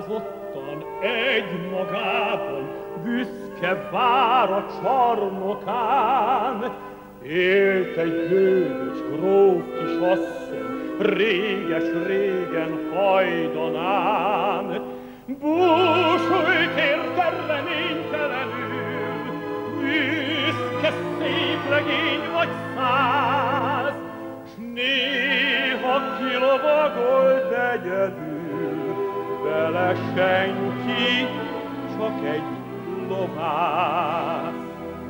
Alázottan egy magában, büszke vár a csarnokán. Élt egy hős gróf kisasszony, réges-régen hajdanán. Búsult érte reménytelenül, büszke szép legény vagy száz, s néha kilovagolt egyedül, vele senki, csak egy lovász.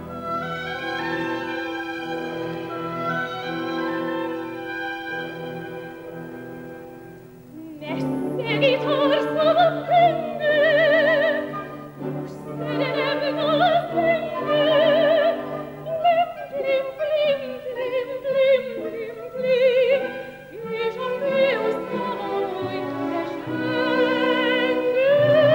Messze vitorszava pengő, szerelem az engő, blim, blim, blim, blim, blim, blim, blim, és a főosztalói esengő.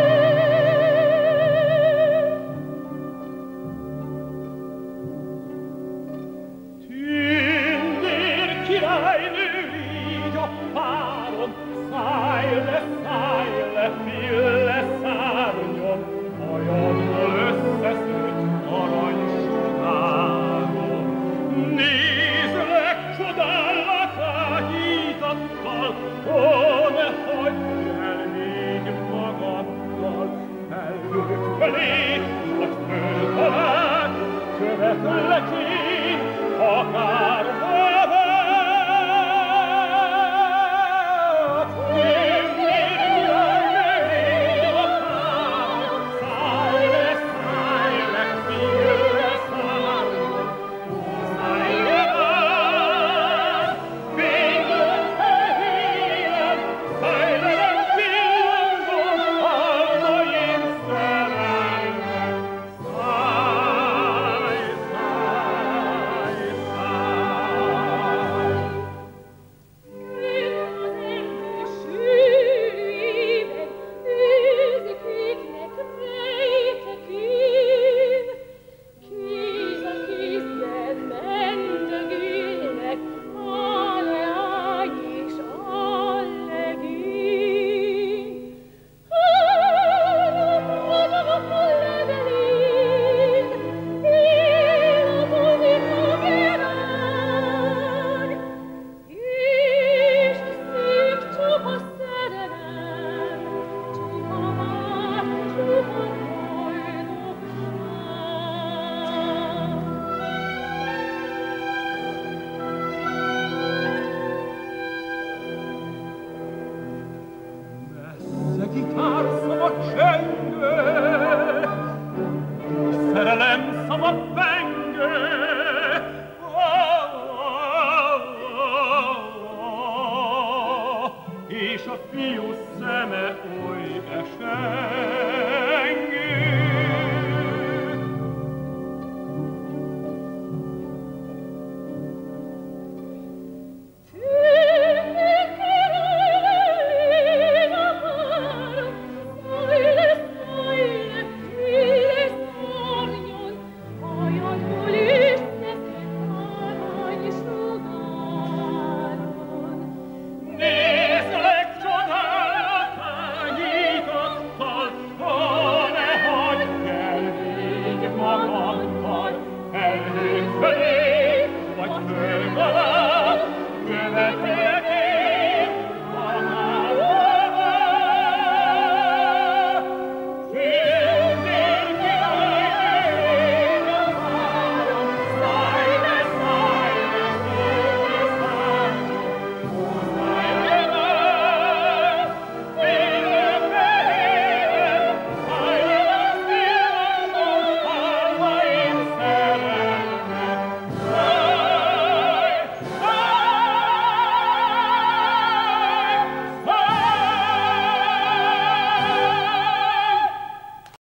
Tündér királynő, így a párom, szájle, fille, szárnyom, hajammal összeszőtt aranysugárom. Nézlek, csodállak áhítattal, ó, ne hagyj el még magaddal. Felhők felé, vagy föld alá, követlek